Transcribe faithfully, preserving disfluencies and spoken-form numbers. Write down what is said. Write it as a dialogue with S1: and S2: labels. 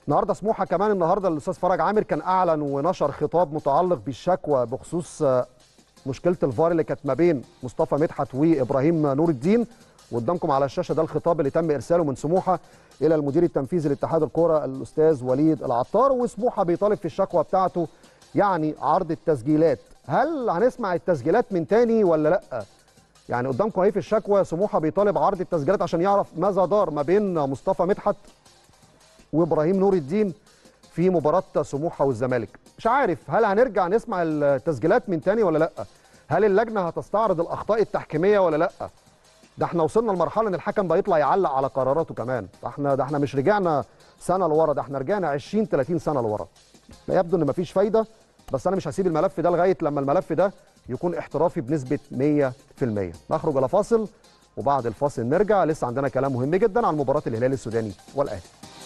S1: النهارده سموحه كمان النهارده الاستاذ فرج عامر كان اعلن ونشر خطاب متعلق بالشكوى بخصوص مشكله الفار اللي كانت ما بين مصطفى مدحت وابراهيم نور الدين. وقدامكم على الشاشه ده الخطاب اللي تم ارساله من سموحه الى المدير التنفيذي لاتحاد الكوره الاستاذ وليد العطار، وسموحه بيطالب في الشكوى بتاعته يعني عرض التسجيلات. هل هنسمع التسجيلات من تاني ولا لا؟ يعني قدامكم اهي في الشكوى سموحه بيطالب عرض التسجيلات عشان يعرف ماذا دار ما بين مصطفى مدحت وابراهيم نور الدين في مباراه سموحه والزمالك. مش عارف هل هنرجع نسمع التسجيلات من تاني ولا لا؟ هل اللجنه هتستعرض الاخطاء التحكيميه ولا لا؟ ده احنا وصلنا لمرحله ان الحكم بقى يطلع يعلق على قراراته كمان. ده احنا ده احنا مش رجعنا سنه لورا، ده احنا رجعنا عشرين ثلاثين سنه لورا. لا يبدو ان مفيش فايده، بس انا مش هسيب الملف ده لغايه لما الملف ده يكون احترافي بنسبه مية في المية. نخرج الى فاصل وبعد الفاصل نرجع، لسه عندنا كلام مهم جدا عن مباراه الهلال السوداني والاهلي.